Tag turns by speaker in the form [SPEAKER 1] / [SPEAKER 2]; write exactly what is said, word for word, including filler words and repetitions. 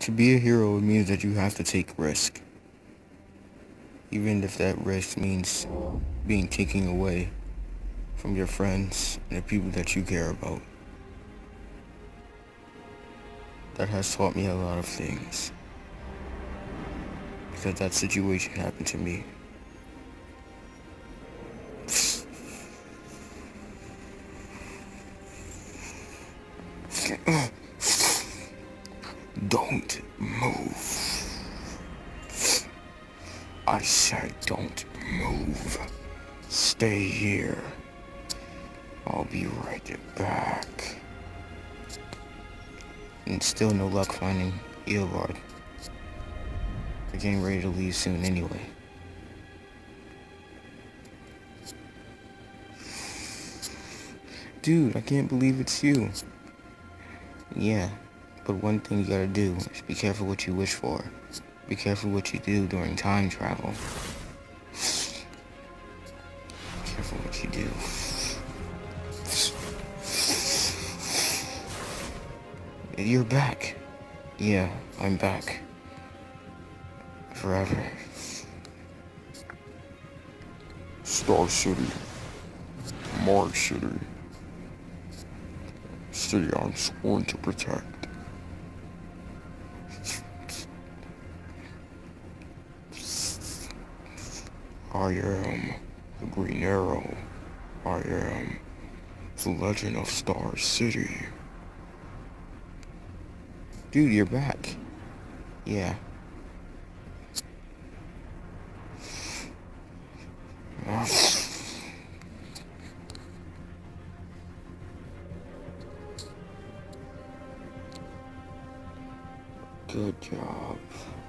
[SPEAKER 1] To be a hero, it means that you have to take risk. Even if that risk means being taken away from your friends and the people that you care about. That has taught me a lot of things. Because that situation happened to me. Don't move. I said don't move. Stay here. I'll be right back. And still no luck finding Eobard. We're getting ready to leave soon anyway. Dude, I can't believe it's you. Yeah, but one thing you gotta do is be careful what you wish for. Be careful what you do during time travel. Be careful what you do. You're back. Yeah, I'm back. Forever.
[SPEAKER 2] Star City. Mars City. City I'm sworn to protect. I am the Green Arrow. I am the Legend of Star City.
[SPEAKER 1] Dude, you're back. Yeah.
[SPEAKER 2] Good job.